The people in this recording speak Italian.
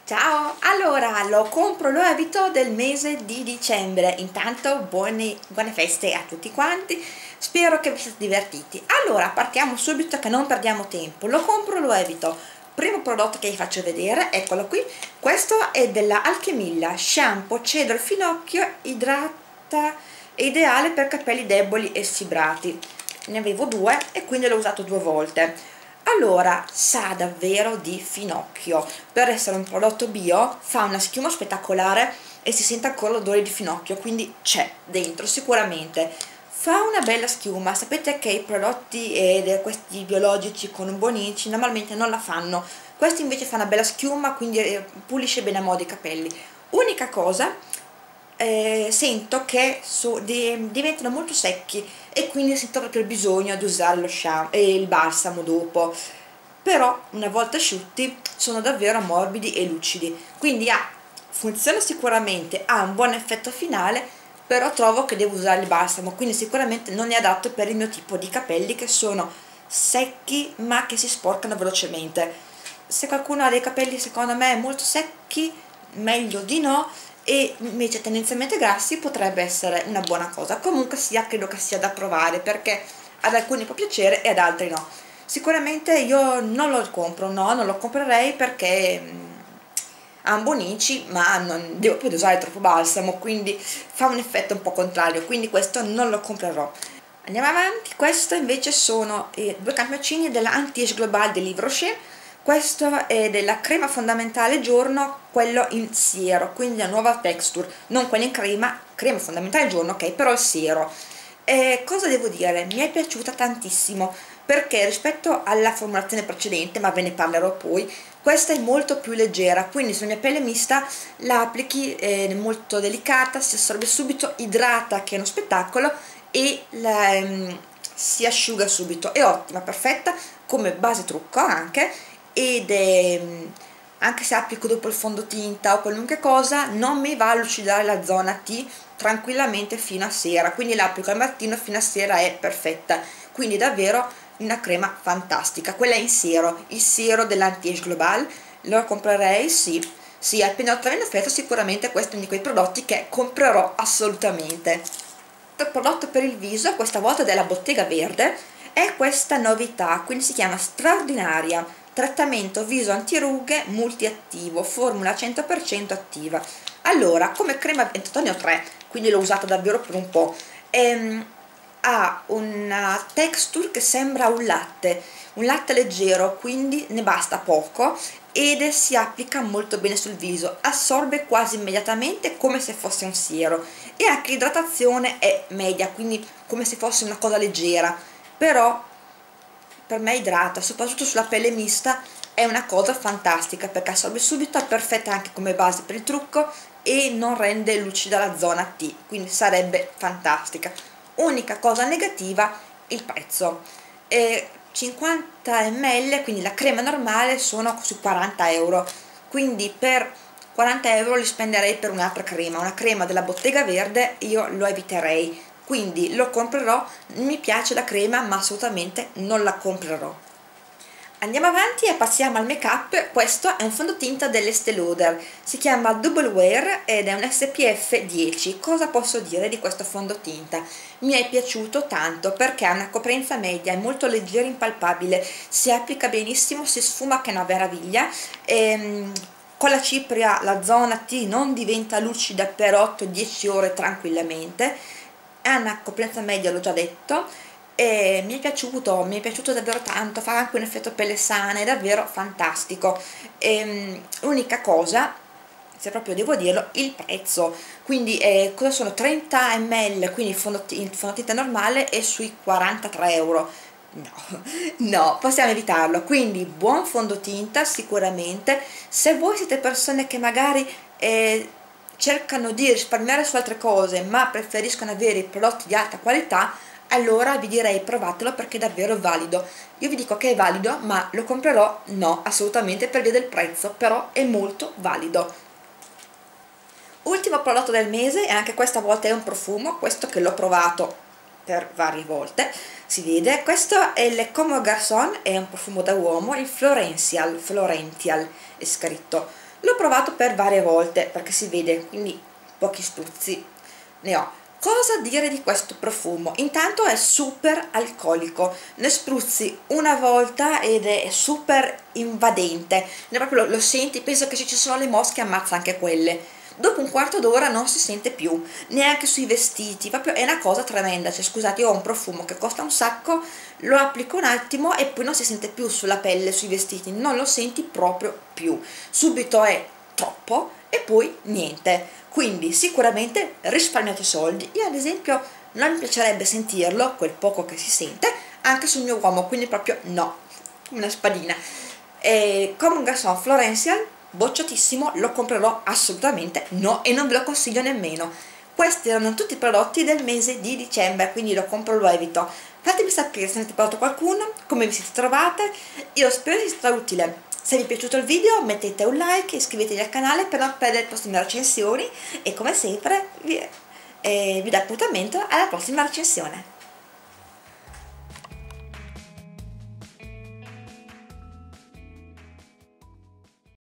Ciao, allora lo compro, lo evito del mese di dicembre. Intanto buone feste a tutti quanti, spero che vi siate divertiti. Allora partiamo subito che non perdiamo tempo. Lo compro, lo evito. Primo prodotto che vi faccio vedere, eccolo qui. Questo è della Alchemilla shampoo cedro al finocchio, idrata, ideale per capelli deboli e sfibrati. Ne avevo due e quindi l'ho usato due volte. Allora, sa davvero di finocchio. Per essere un prodotto bio fa una schiuma spettacolare e si sente ancora l'odore di finocchio, quindi c'è dentro sicuramente. Fa una bella schiuma. Sapete che i prodotti questi biologici con bonici normalmente non la fanno. Questi invece fa una bella schiuma, quindi pulisce bene a modo i capelli. Unica cosa, sento che diventano molto secchi e quindi sento proprio il bisogno di usare lo shampoo e il balsamo dopo, però una volta asciutti sono davvero morbidi e lucidi, quindi funziona sicuramente, ha un buon effetto finale, però trovo che devo usare il balsamo, quindi sicuramente non è adatto per il mio tipo di capelli che sono secchi ma che si sporcano velocemente. Se qualcuno ha dei capelli secondo me molto secchi, meglio di no, e invece tendenzialmente grassi potrebbe essere una buona cosa. Comunque sia, credo che sia da provare perché ad alcuni può piacere e ad altri no. Sicuramente io non lo compro, no, non lo comprerei perché ha un bonici, ma non devo più usare troppo balsamo, quindi fa un effetto un po' contrario, quindi questo non lo comprerò. Andiamo avanti. Questo invece sono due campioncini della Anti-Age Global del Yves Rocher. Questo è della crema fondamentale giorno, quello in siero, quindi la nuova texture, non quella in crema fondamentale giorno, ok, però il siero. Cosa devo dire? Mi è piaciuta tantissimo perché rispetto alla formulazione precedente, ma ve ne parlerò poi, questa è molto più leggera, quindi sulla mia pelle mista la applichi, è molto delicata, si assorbe subito, idrata, che è uno spettacolo, e si asciuga subito, è ottima, perfetta come base trucco anche, ed è, anche se applico dopo il fondotinta o qualunque cosa, non mi va a lucidare la zona T tranquillamente fino a sera, quindi l'applico al mattino fino a sera, è perfetta, quindi davvero una crema fantastica. Quella in siero, il siero dell'Anti-Age Global, lo comprerei, sì, sì, appena ottenendo offerta sicuramente questo è uno di quei prodotti che comprerò assolutamente. Il prodotto per il viso, questa volta della Bottega Verde, è questa novità, quindi si chiama Straordinaria, trattamento viso antirughe multiattivo, formula 100% attiva. Allora, come crema, intanto ne ho tre, quindi l'ho usata davvero per un po'. Ha una texture che sembra un latte leggero, quindi ne basta poco ed si applica molto bene sul viso, assorbe quasi immediatamente come se fosse un siero, e anche l'idratazione è media, quindi come se fosse una cosa leggera, però per me idrata, soprattutto sulla pelle mista è una cosa fantastica perché assorbe subito, è perfetta anche come base per il trucco e non rende lucida la zona T, quindi sarebbe fantastica. Unica cosa negativa, il prezzo. 50 ml, quindi la crema normale, sono su 40 euro, quindi per 40 euro li spenderei per un'altra crema, una crema della Bottega Verde io lo eviterei, quindi lo comprerò, mi piace la crema ma assolutamente non la comprerò. Andiamo avanti e passiamo al make up. Questo è un fondotinta dell'Estée Lauder, si chiama Double Wear ed è un SPF 10. Cosa posso dire di questo fondotinta? Mi è piaciuto tanto perché ha una coprenza media, è molto leggero e impalpabile, si applica benissimo, si sfuma che è una meraviglia, con la cipria la zona T non diventa lucida per 8-10 ore tranquillamente, ha una coprenza media, l'ho già detto, e mi è piaciuto davvero tanto, fa anche un effetto pelle sana, è davvero fantastico. Unica cosa, se proprio devo dirlo, il prezzo, quindi cosa sono 30 ml, quindi il fondotinta normale è sui 43 euro. No, no, possiamo evitarlo, quindi buon fondotinta sicuramente. Se voi siete persone che magari cercano di risparmiare su altre cose ma preferiscono avere i prodotti di alta qualità, allora vi direi provatelo perché è davvero valido. Io vi dico che è valido, ma lo comprerò? No, assolutamente, per via del prezzo, però è molto valido. Ultimo prodotto del mese, e anche questa volta è un profumo, questo che l'ho provato per varie volte, si vede, questo è Le Comme Garçon, è un profumo da uomo, il Florential è scritto. L'ho provato per varie volte perché si vede, quindi pochi spruzzi ne ho. Cosa dire di questo profumo? Intanto è super alcolico, ne spruzzi una volta ed è super invadente, proprio lo senti, penso che se ci sono le mosche ammazza anche quelle. Dopo un quarto d'ora non si sente più, neanche sui vestiti, proprio è una cosa tremenda. Cioè, scusate, io ho un profumo che costa un sacco, lo applico un attimo e poi non si sente più sulla pelle, sui vestiti, non lo senti proprio più. Subito è troppo e poi niente. Quindi sicuramente risparmiate soldi. Io ad esempio non mi piacerebbe sentirlo, quel poco che si sente, anche sul mio uomo, quindi proprio no, una spadina. Come un Garçon Florencial, bocciatissimo, lo comprerò assolutamente no e non ve lo consiglio nemmeno. Questi erano tutti i prodotti del mese di dicembre, quindi lo compro, lo evito. Fatemi sapere se avete provato qualcuno, come vi siete trovate. Io spero sia stato utile. Se vi è piaciuto il video mettete un like, iscrivetevi al canale per non perdere le prossime recensioni e come sempre vi do appuntamento alla prossima recensione.